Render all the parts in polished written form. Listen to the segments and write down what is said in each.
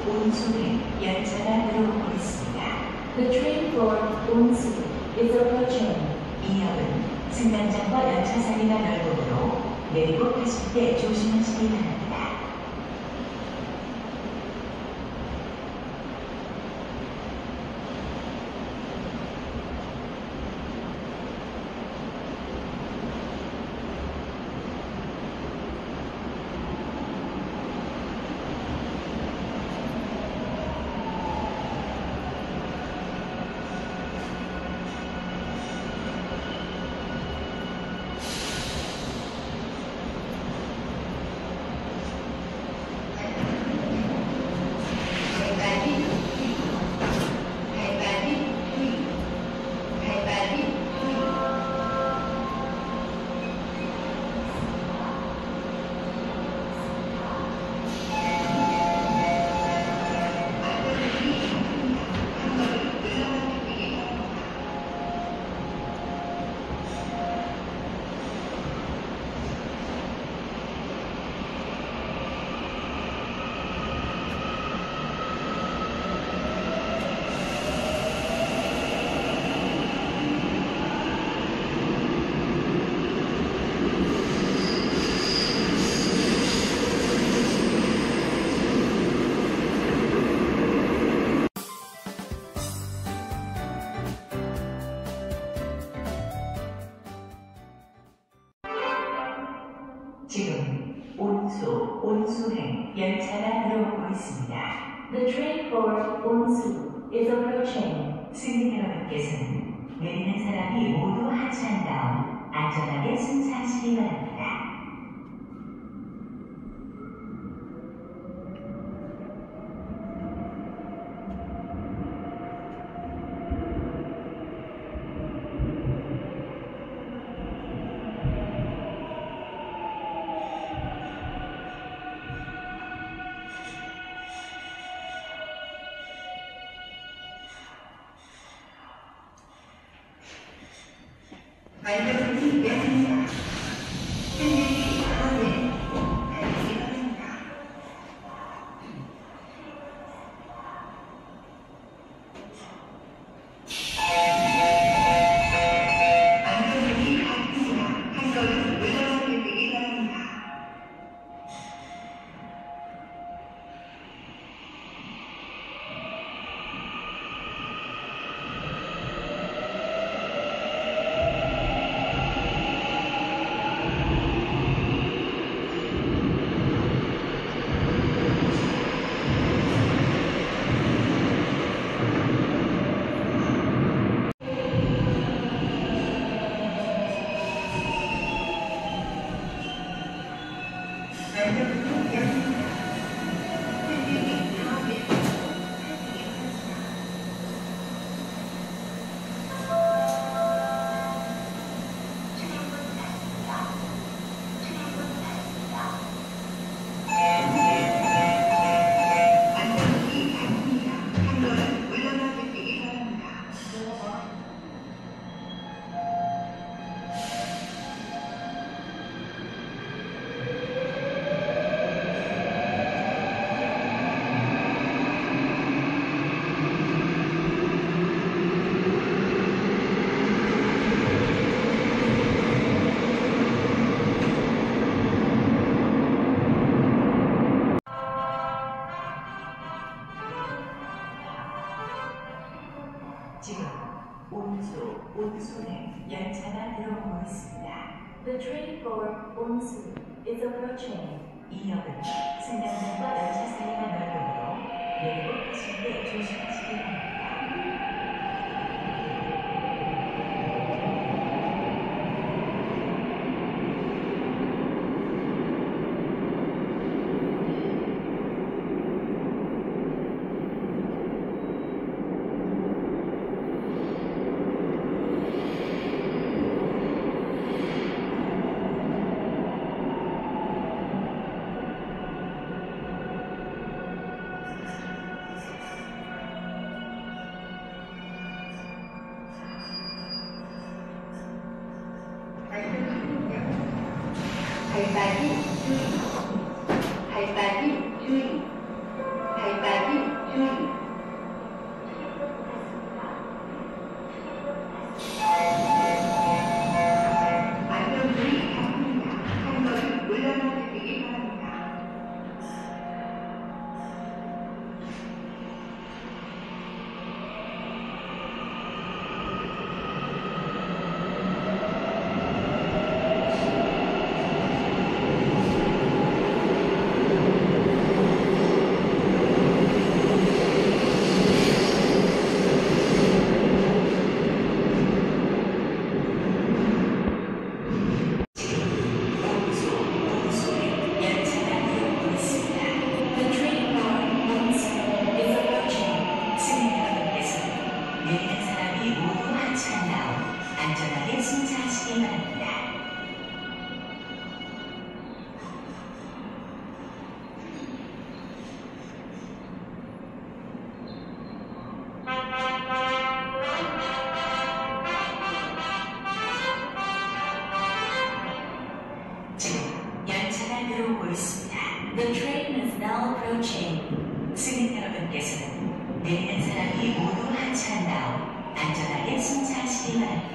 온수행 열차가 들어오고 있습니다. The train for Onsu is approaching. 이 역은 승강장과 열차 사이가 넓으므로 내리고 타실 때 조심하시기 바랍니다. 지금 온수행 열차가 들어오고 있습니다. The train for Onsu is approaching. 승객 여러분께서는 내리는 사람이 모두 하차한 다음 안전하게 승차하시기 바랍니다. 안전운전 예상입니다. 승객이 가운데 달리기 바랍니다. 안전운이 같습니다. 한 걸음 물러나 계시기 바랍니다. 지금 온수행 열차가 들어오고 있습니다. The train for Onsu is approaching. 이 역은 승강장과 열차 사이가 넓으므로 내리고 타실 때 조심하시기 바랍니다. 발빠짐 주의. 발빠짐 주의. 발빠짐 승차하시기 바랍니다. 지금 열차가 들어오고 있습니다. The train is now approaching. 승객 여러분께서는 내리는 사람이 모두 하차한 다음 안전하게 승차하시기 바랍니다.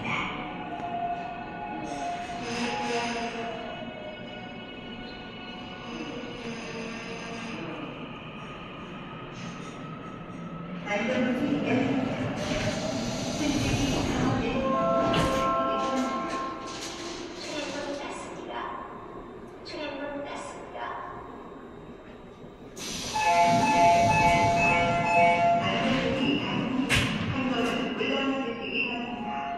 안전운이 열립니다. 승객이 가운데 출입문 닫습니다. 출입문 닫습니다. 안전운이 한 걸음 물러나 주시기 바랍니다.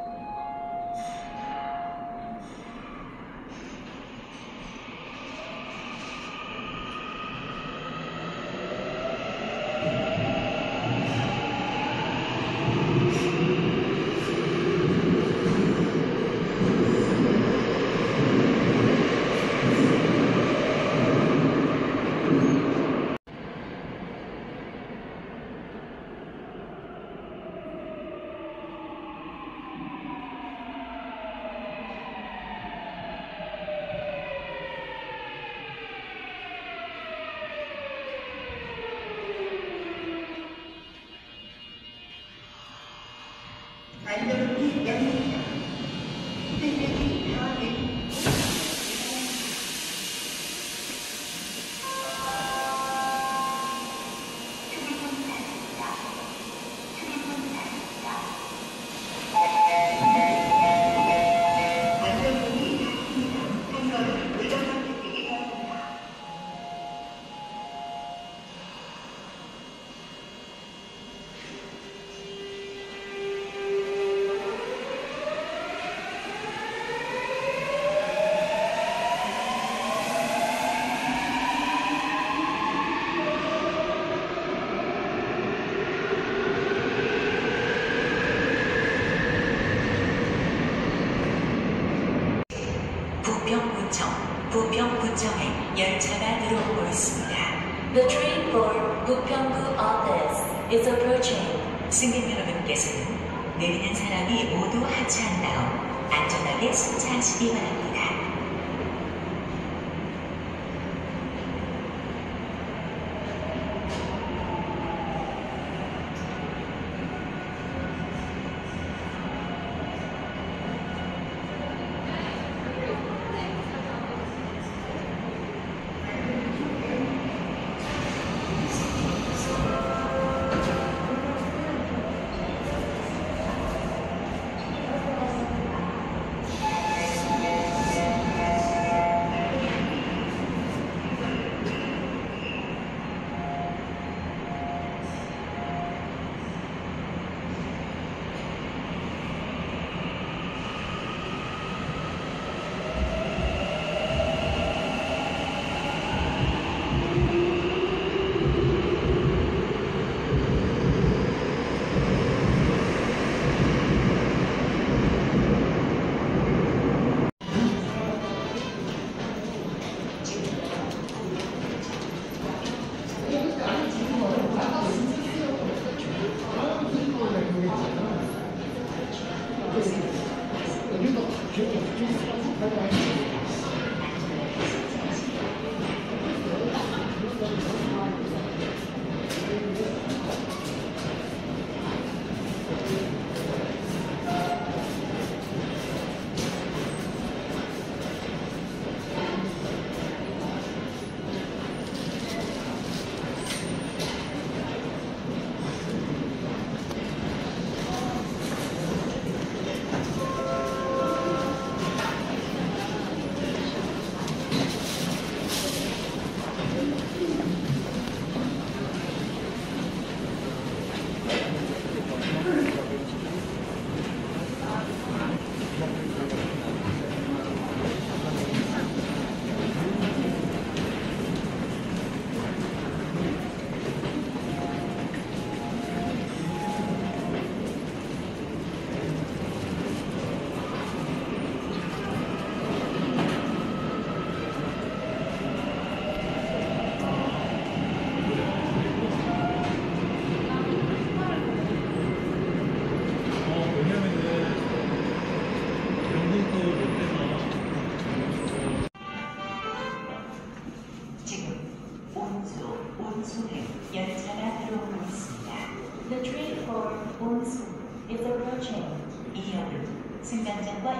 안전운이 열립니다. 승객이 가운데 안전운이 닫힙니다. 한 걸음 물러나 주시기 바랍니다. 부평구청에 열차가 들어오고 있습니다. The train for Bupyeonggu Office is approaching. 승객 여러분께서는 내리는 사람이 모두 하차한 다음 안전하게 승차하시기 바랍니다.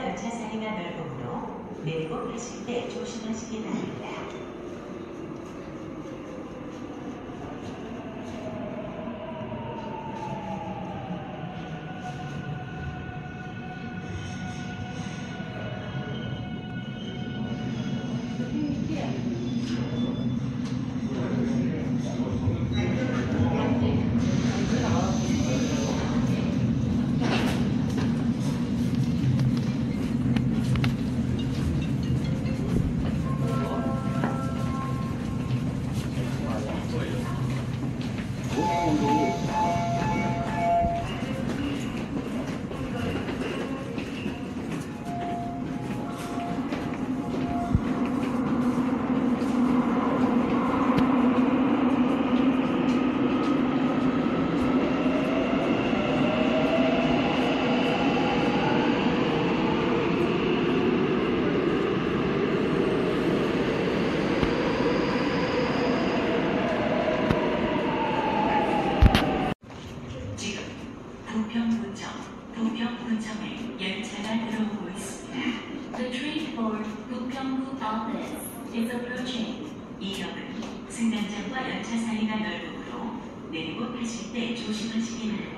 열차 사이가 넓으므로 내리고 타실 때 조심하시기 바랍니다. 부평구청에 열차가 들어오고 있습니다. The train for Gupyeonggu Office is approaching. 이 역은 승강장과 열차 사이가 넓으므로 내리고 타실 때 조심하시기 바랍니다.